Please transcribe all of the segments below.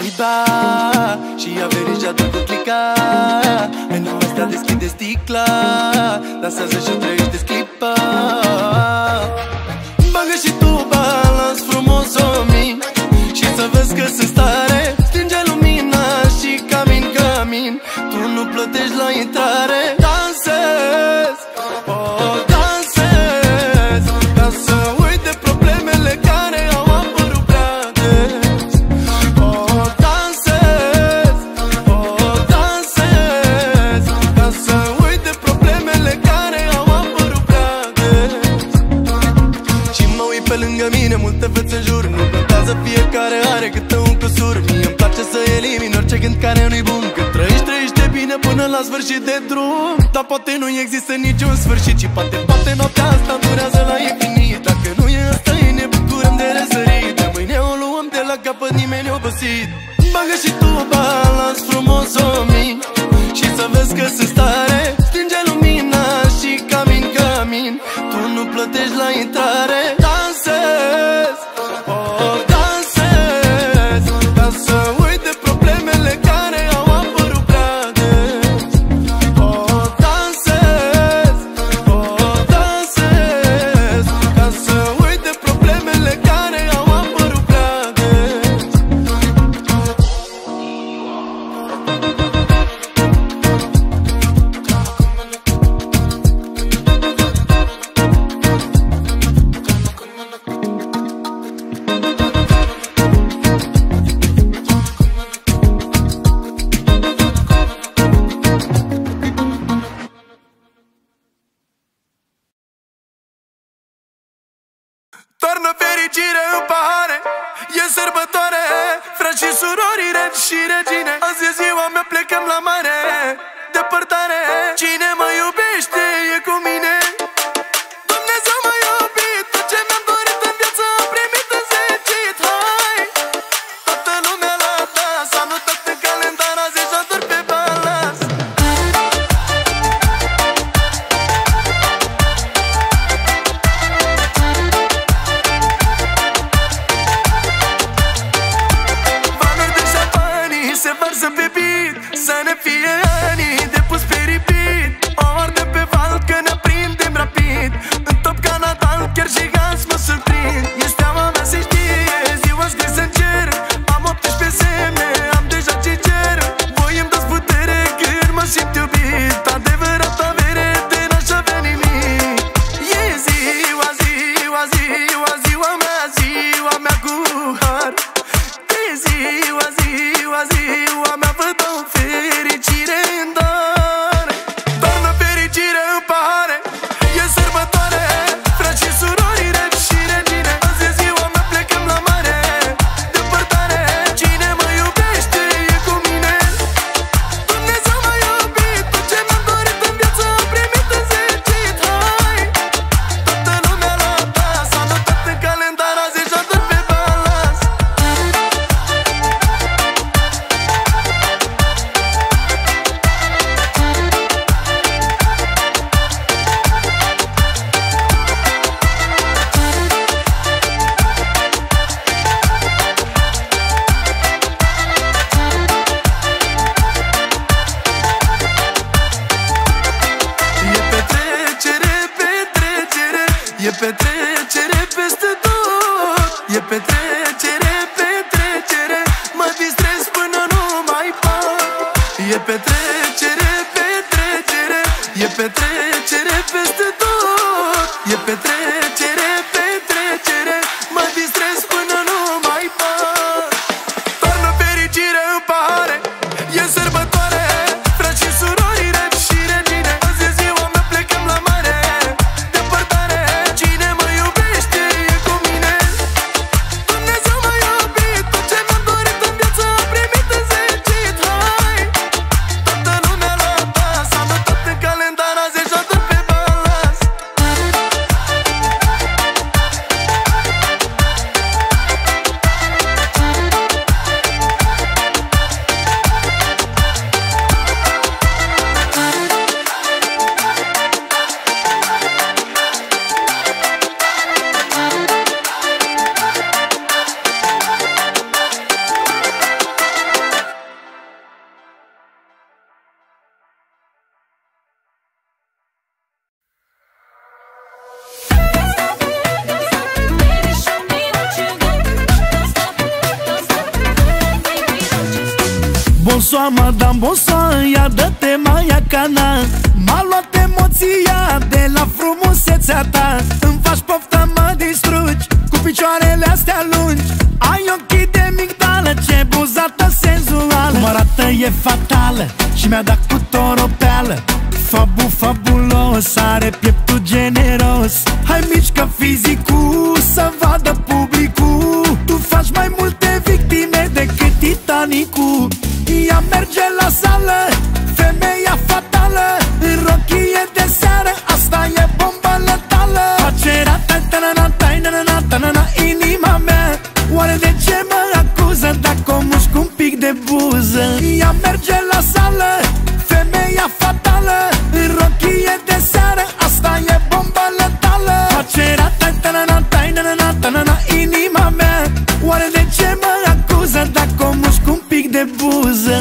Florida și a verigeatul cu clica. În asta deschide sticla, dansează și trăiește clipa. Bagă și tu balans frumos, omin, și să vezi că sunt stare. Stinge lumina și camin, camin, tu nu plătești la intrare. Dansez, oh, dansez, ca să uit de problemele care au apărut prea des. Oh, dansez, oh, dansez, ca să uit de problemele care au apărut prea des. Și mă uit pe lângă mine, multe fețe în jur, nu contează, fiecare are câte un cusur. Mie îmi place să elimin orice gând care nu-i bun, că trăiești, trăiește bine până la sfârșit de drum. Dar poate nu există niciun sfârșit și poate noaptea asta durează la infinit. Dacă nu e asta, e ne bucurăm de răsărit. De mâine o luăm de la capăt, nimeni obosit. Bagă și tu balans frumos, omin, și să vezi că sunt stare. Stinge lumina și camin, camin, tu nu plătești la intrare. Dansez, oh, dansez, ca să uit de problemele care au apărut prea des. Oh, dansez, oh, dansez, ca să uit de problemele care au apărut prea des. Toarnă fericire în pahare, e sărbătoare, frați și surori, regi și regine. Azi e ziua mea, plecăm la mare, depărtare. Cine mă iubește e cu mine. Dumnezeu m-a iubit, tot ce mi-am dorit în viață am primit înzecit. Hai, toată lumea la dans, s-a notat în calendar, azi e jocuri pe balans. Se varsă pe beat, să ne fie anii de pus pe repeat. Ori pe val că ne prindem rapid, în top ca Nadal, chiar giganți mă surprind. E steaua mea, se știe, ziua scris în cer. Am 18 semne, am deja ce cer. Voi îmi dați putere când mă simt iubit. Adevărat avere, de n-aș avea nimic. E ziua, ziua, ziua, ziua mea cu har. E ziua, ziua, ziua mea, vă dau fericire în dar. Toarnă fericire în pahare, e sărbătoare, frați și surori, regi și regine. Azi e ziua mea, plecăm la mare, depărtare. Cine mă iubește e cu mine. Dumnezeu m-a iubit, tot ce mi-am dorit în viață am primit înzecit. Hai, toată lumea la dans, s-a notat în calendar, azi e jocuri pe balans. Toarnă fericire în pahare, e sărbătoare, frați și surori, regi și regine. Azi e ziua mea, plecăm la mare, depărtare. Cine mă iubește e cu mine. Dumnezeu m-a iubit, tot ce mi-am dorit în viață am primit înzecit. Hai, toată lumea la dans, s-a notat în calendar, azi e jocuri pe balans. E petrecere peste tot, e petrecere, petrecere, mă distrez până nu mai pot. E petrecere, petrecere, e petrecere peste tot, e petrecere, petrecere, mă distrez până nu mai pot. Toarnă fericire în pahare, e sărbătoare, frați și surori, regi și regine. Azi e ziua mea, plecăm la mare, depărtare. Cine mă iubește e cu mine. Dumnezeu m-a iubit, tot ce mi-am dorit în viață am primit înzecit. Hai, toată lumea la dans, s-a notat în calendar, azi e jocuri pe balans. Madame Bonsoir, ia dă-te mai acana. M-a luat emoția de la frumusețea ta. Îmi faci poftă, mă distrugi cu picioarele astea lungi. Ai ochii de migdală, ce buzată senzuală. Cum arată e fatală și mi-a dat cu toropeală. Fabulos, are pieptul generos. Hai mișcă fizicul să vadă publicul. Tu faci mai multe victime decât Titanicul. Ea merge la sală, femeia fatală. În rochie de seară, asta e bomba letală. Face ra-ta-ta-na-na-ta-na-na-ta-na-na inima mea. Oare de ce mă acuză dacă o mușc un pic de buză? Ea merge la sală, femeia fatală. În rochie de seară, asta e bomba letală. Face ra-ta-ta-na-na-ta-na-na-ta-na-na inima mea. Oare de ce mă acuză dacă o mușc un pic de buză?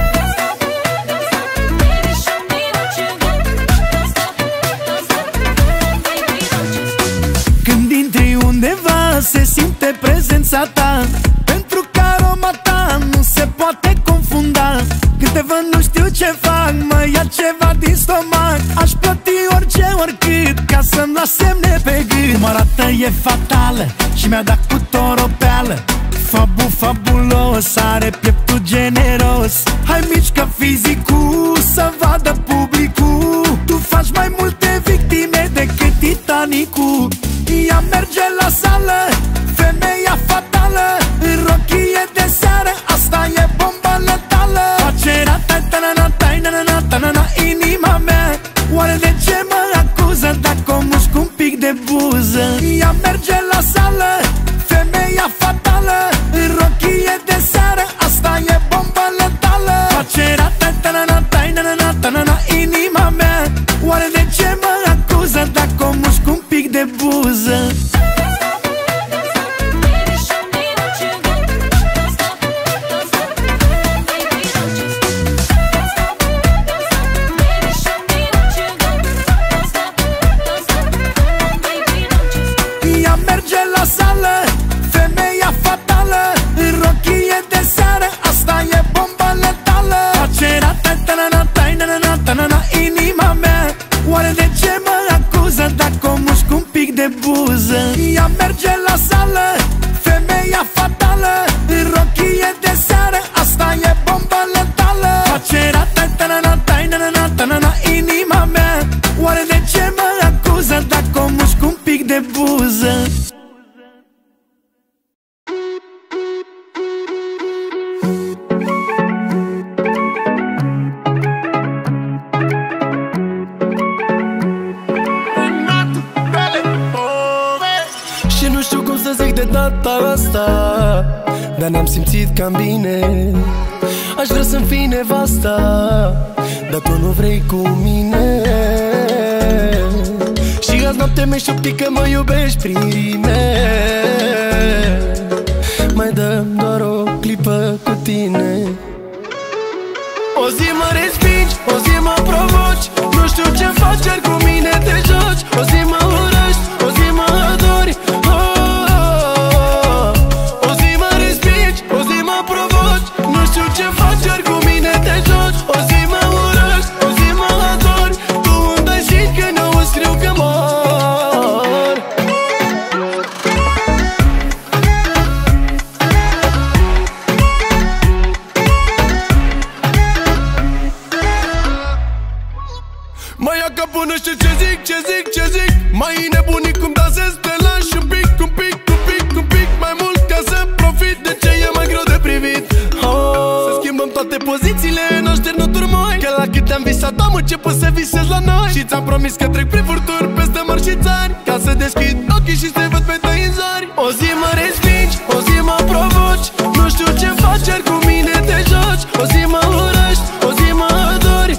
Când intri undeva se simte prezența ta, pentru că aroma ta nu se poate confunda. Când te văd nu știu ce fac, mă ia ceva din stomac. Aș plăti orice, oricât, ca să-mi las semne pe gât. Cum arată e fatală și mi-a dat cu toropeală. Fabulos, are pieptul generos. Hai mișcă fizicul să vadă publicul. Tu faci mai multe victime decât Titanicul. Ea merge la sală, femeia fatală. În rochie de seară, asta e bomba letală. Face ra-ta-ta-na-na-ta-na-na-ta-na-na inima mea. Oare de ce mă acuză dacă o mușc un pic de buză? Ea merge la sală, femeia fatală. În rochie de seară, asta e bomba letală. Face ra-ta-ta-na-na-ta-na-na-ta-na-na inima mea. Oare de ce mă acuză dacă o mușc un pic de buză? Ea merge la sală, femeia fatală. În rochie de seară, asta e bomba letală. Face ra-ta-ta-na-na-ta-na-na-ta-na-na inima mea. Oare de ce mă acuză dacă o mușc un pic de buză? Ea merge la sală, femeia fatală. În rochie de seară, asta e bomba letală. Face ra-ta-ta-na-na-ta-na-na-ta-na-na inima mea. Oare de ce mă acuză dacă o mușc un pic de buză? Și nu știu cum să zic de data asta, dar ne-am simțit cam bine. Aș vrea să-mi fii nevasta, dar tu nu vrei cu mine. Și azi noapte mi-ai șoptit că mă iubești prime. Mai dăm doar o clipă cu tine. O zi mă respingi, o zi mă provoci. Nu știu ce faci, iar cu mine te joci. O zi mă urăști, o zi mă adori. O zi mă respingi, o zi mă provoci. Nu știu ce faci, iar cu mine te joci. O zi mă urăști, o zi mă adori. Tu îmi dai shit când eu îți scriu că mor. Mai ia capul, nu știu ce zic, ce zic, ce zic. Mai nebunit cum dansez, te lași un pic, un pic, un pic, un pic mai mult ca să profit de ce e mai greu de privit. Să schimbăm toate pozițiile, nu așternut urmoi. Că la cât am visat am început să visez la noi. Și ți-am promis că trec prin furturi peste mări și țari, ca să deschid ochii și să-i văd pe tăi în zori. O zi mă respingi, o zi mă provoci. Nu știu ce faci, iar cu mine te joci. O zi mă urăști, o zi mă adori.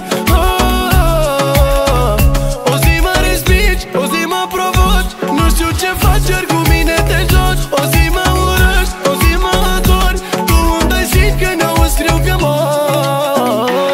O zi mă respingi, o zi mă provoci. Nu știu ce faci, iar cu mine te joci. O zi mă urăști, o zi mă adori. Tu îmi dai shit când eu îți scriu că mor.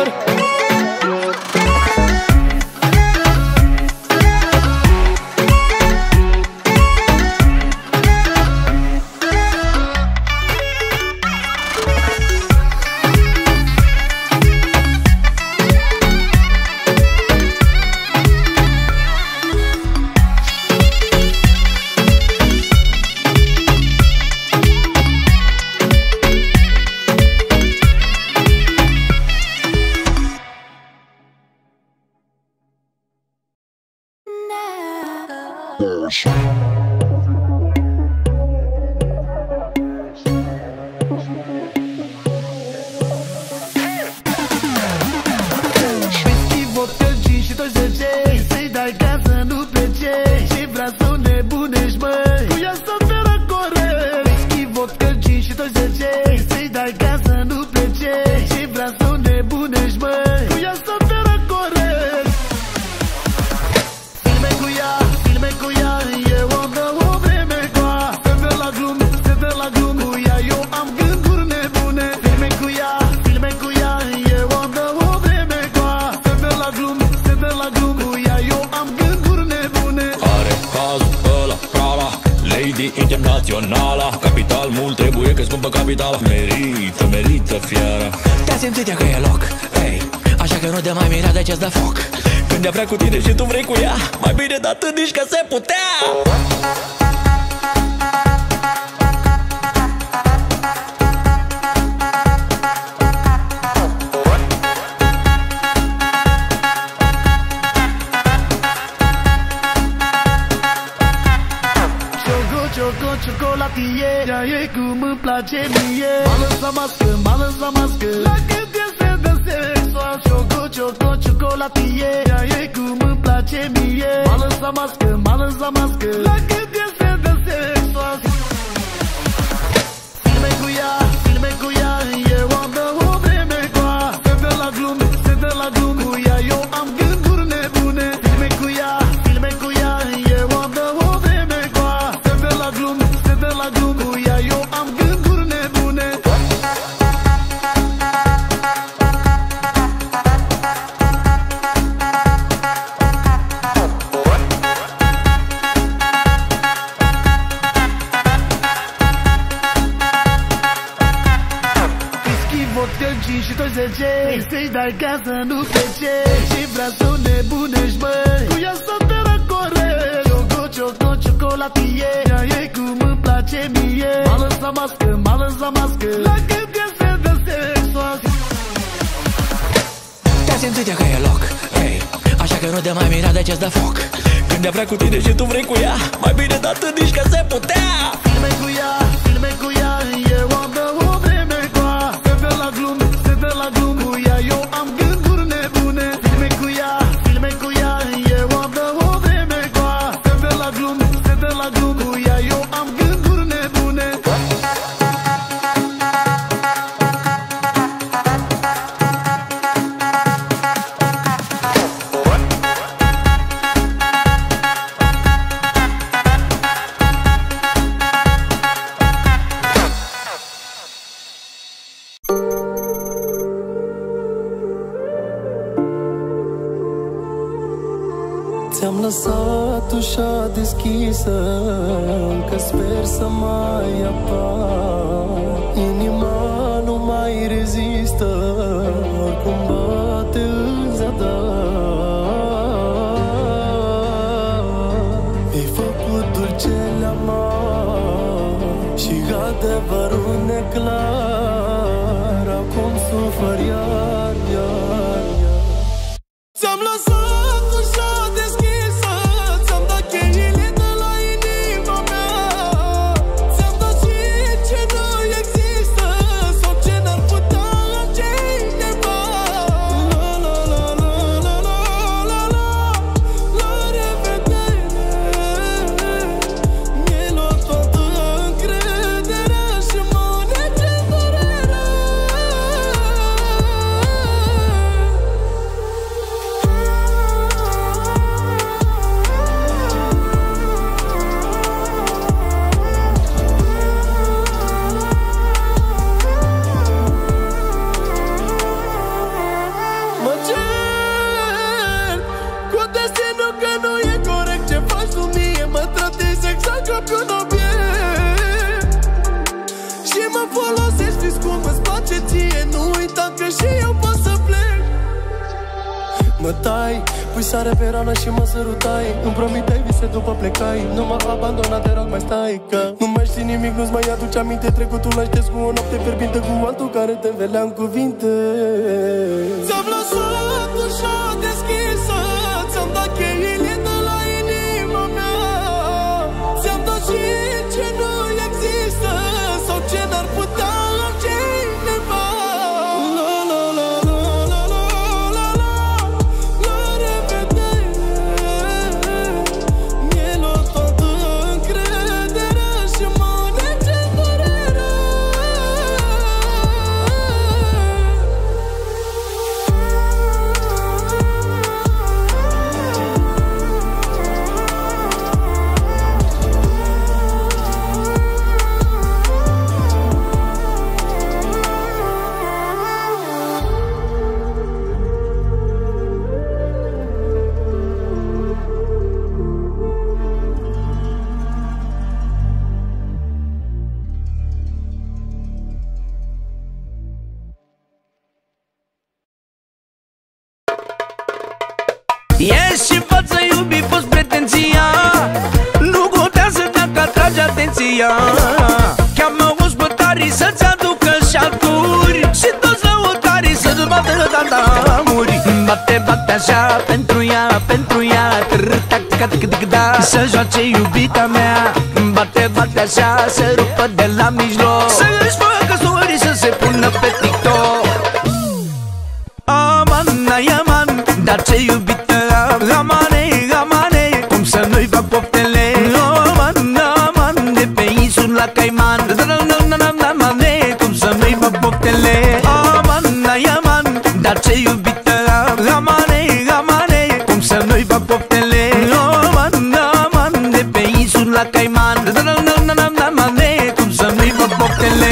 Internațională, capital mult trebuie că scumpă capital. Merită fiara. Te-a simțit că e loc, hey. Așa că nu te mai mira de ce-ți dă foc. Când ea vrea cu tine și tu vrei cu ea, mai bine de atât nici că se putea. Ciocolatie, ea e cum îmi place mie. M-a lăsat mască, la cât este de sexual. Ciocolatie, ea e cum îmi place mie. M-a lăsat mască, la cât este de sexual. Filme cu ea, eu am de o vreme cu ea. Se dă la glume, cu ea eu am gânduri nebune. Filme cu ea, eu am de o vreme cu ea. Se dă la glume, cu ea eu am gânduri nebune. Și 20 să-i dai ca să nu plece. Și vrea să nebunești, băi, cu ea să te răcore. Ciocolatie, ea e cum îmi place mie. M-a lăsat mască, la cât este de sexual. Te-a simțit că e loc, hey. Așa că nu te mai mira de ce-ți dă foc. Când ea vrea cu tine și tu vrei cu ea, mai bine de atât nici că se putea. Filme cu ea, eu am de o vreme cu ea. Se dă la glume, cu ea eu am gânduri nebune. Filme cu ea, eu am de o vreme cu ea. Se dă la glume, cu ea eu am gânduri nebune. Ți-am lăsat ușa deschisă, că sper să mai apar. Inima nu mai rezistă, oricum bate în zadar. Mi-ai făcut dulcele amar și adevărul neclar. Acum sufăr iar. Ți-am lăsat ușa deschisă, ți-am dat cheile de la inima mea. Ți-am dat și ce nu există, sau ce n-ar putea altcineva. La revedere. Mi-ai luat toată încrederea și mă nege durerea. Mă cer cu destinul că nu e corect ce faci tu mie. Mă tratezi exact ca pe un obiect și mă folosești, știți cum îți place ție. Nu uita că și eu pot să plec. Mă tai, pui sare pe rană și mă sărutai. Îmi promiteai vise după plecai. Nu m-a abandonat, te rog mai stai, că nu mai știi nimic, nu-ți mai aduce aminte. Trecutul l-aștept cu o noapte fierbinte, cu altul care te învelea în cuvinte. Ți-am lăsat ușa deschisă, ți-am dat cheile de la inima mea. Ești și față iubi, poți pretenția. Nu contează dacă atrage atenția. Cheamă ospătarii să-ți aducă șaturi și toți lăutarii să-ți bată dandamuri. Bate, bate așa pentru ea, pentru ea, da. Să joace iubita mea. Bate, bate așa, să rupă de la mijloc, să-și facă story, să se pună pe TikTok. Aman, ai aman, dar ce iubită am. Amane, amane, cum să nu-i fac poftele. Aman, aman, de pe insula Caiman. Amane, cum să nu-i fac poftele. Aman, ai aman, dar ce iubită am. Amane, amane, cum să nu-i fac poftele. Aman, aman, de pe insula Caiman. Amane, cum să nu-i fac poftele.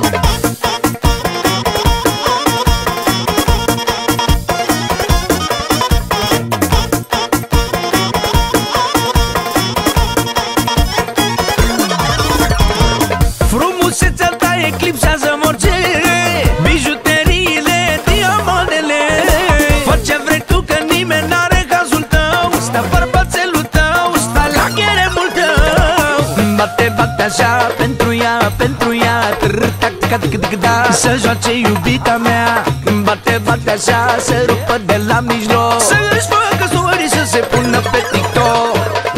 Frumusețea ta eclipsează orice, bijuteriile, diamantele. Fă ce vrei tu, că nimeni n-are cazul tău. Stă bărbațelul tău, stă la cheremul tău. Bate, bate așa pentru ea, pentru ea, da. Să joace iubita mea. Bate, bate așa, să rupă de la mijloc, să-și facă story, să se pună pe TikTok.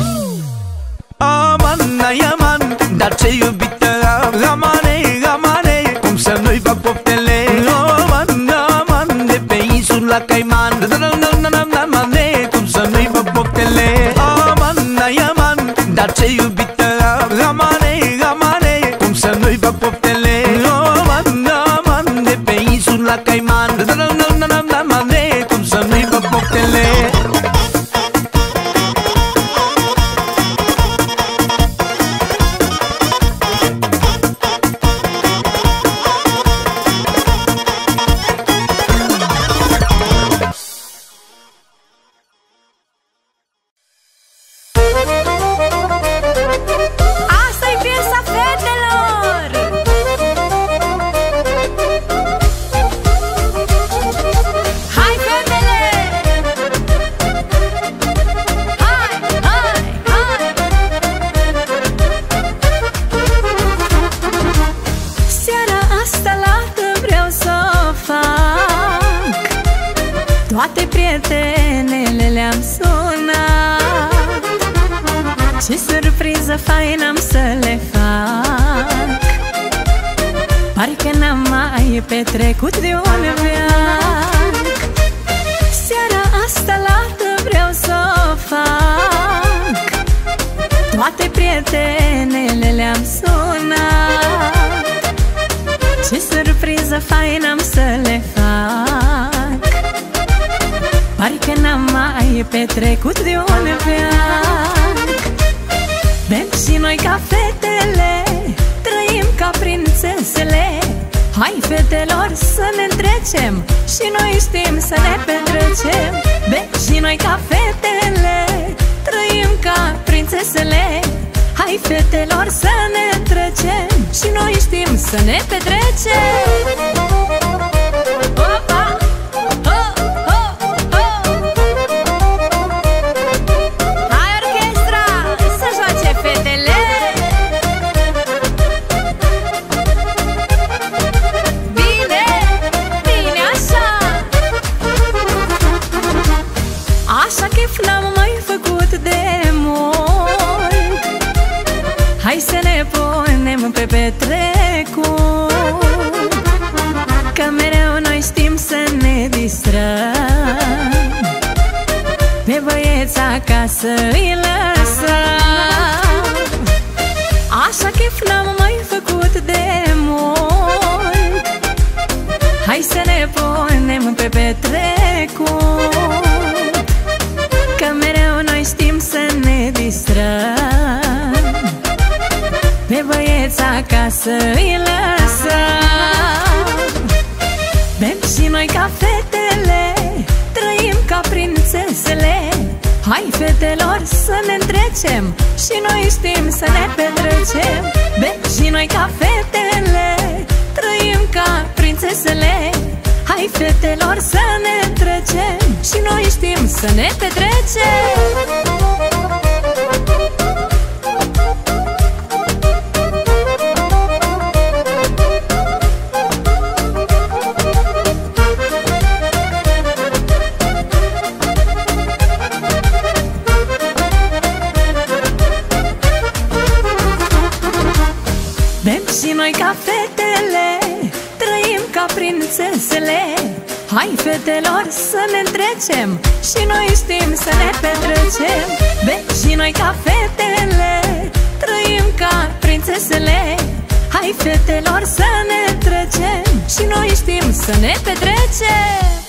Aman, ai aman, dar ce iubită am. Amane, amane, cum să nu-i fac poftele. Aman, aman, de pe insula Caiman. Amane, cum să nu-i fac poftele. Aman, ai aman, dar ce iubită am. Amane, amane, cum să nu-i fac poftele. Aman, aman, de pe insula Caiman. Amane, cum să nu-i fac poftele. Asta-i piesa fetelor. Hai fetele, hai, hai, hai. Seara asta lată vreau să o fac. Toate prietenele le-am sunat. Ce surpriză faină am să le fac. Parcă n-am mai petrecut de un veac. Seara asta lată vreau să o fac. Toate prietenele le-am sunat. Ce surpriză faină am să le fac. Parcă n-am mai petrecut de un veac. Bem și noi ca fetele, trăim ca prințesele. Hai fetelor să ne întrecem, și noi știm să ne petrecem. Bem și noi ca fetele, trăim ca prințesele. Hai fetelor să ne întrecem, și noi știm să ne petrecem. Opa! Fetele, bine, bine așa. Așa chef n-am mai făcut de mult. Hai să ne punem pe petrecut, că mereu noi știm să ne distrăm. Pe băieți acasă îi lăsăm. Așa chef n-am mai făcut de mult. Hai să ne punem pe petrecut, că mereu noi știm să ne distrăm. Pe băieți acasă îi lăsăm. Bem și noi ca fetele, trăim ca prințesele. Hai fetelor să ne întrecem, și noi știm să ne petrecem. Bem și noi ca fetele, trăim ca prințesele. Hai fetelor să ne trecem, și noi știm să ne petrecem. Bem și noi ca fetele, trăim ca prințesele. Hai fetelor să ne întrecem, și noi știm să ne petrecem. Bem și noi ca fetele, trăim ca prințesele. Hai fetelor să ne trecem, și noi știm să ne petrecem.